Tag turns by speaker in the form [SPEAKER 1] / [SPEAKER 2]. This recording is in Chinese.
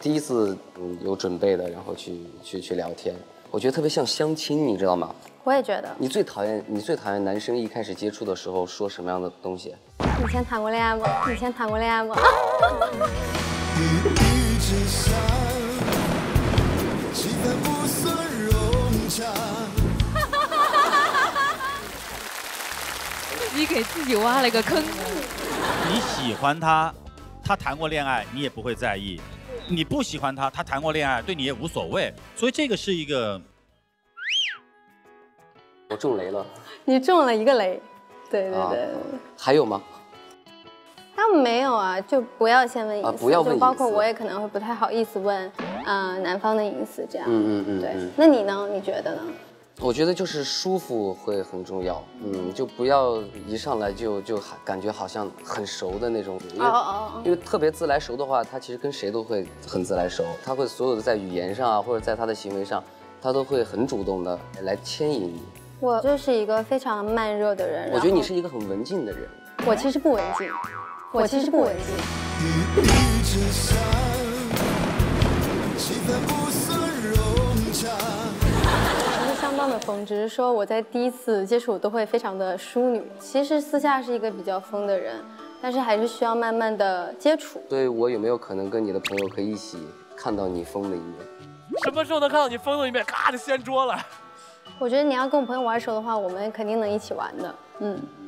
[SPEAKER 1] 第一次有准备的，然后去聊天，我觉得特别像相亲，你知道吗？
[SPEAKER 2] 我也觉得。
[SPEAKER 1] 你最讨厌男生一开始接触的时候说什么样的东西？
[SPEAKER 2] 你以前谈过恋爱吗？你以前谈过恋爱吗？
[SPEAKER 3] 自己给自己挖了个坑。
[SPEAKER 4] 你喜欢他，他谈过恋爱，你也不会在意；你不喜欢他，他谈过恋爱，对你也无所谓。所以这个是一个，
[SPEAKER 1] 我中雷了。
[SPEAKER 2] 你中了一个雷，对对对。
[SPEAKER 1] 还有吗？
[SPEAKER 2] 他们没有啊，就不要先问隐私，
[SPEAKER 1] 不要问隐私，
[SPEAKER 2] 就包括我也可能会不太好意思问，男方的隐私这样。对。那你呢？你觉得呢？
[SPEAKER 1] 我觉得就是舒服会很重要，就不要一上来就感觉好像很熟的那种，因为特别自来熟的话，他其实跟谁都会很自来熟，他会所有的在语言上啊，或者在他的行为上，他都会很主动的来牵引你。
[SPEAKER 2] 我就是一个非常慢热的人，
[SPEAKER 1] 我觉得你是一个很文静的人。
[SPEAKER 2] 我其实不文静，我其实不文静。相当的疯，只是说我在第一次接触都会非常的淑女，其实私下是一个比较疯的人，但是还是需要慢慢的接触。
[SPEAKER 1] 所以我有没有可能跟你的朋友可以一起看到你疯的一面？
[SPEAKER 5] 什么时候能看到你疯的一面？咔就掀桌了。
[SPEAKER 2] 我觉得你要跟我朋友玩熟的话，我们肯定能一起玩的。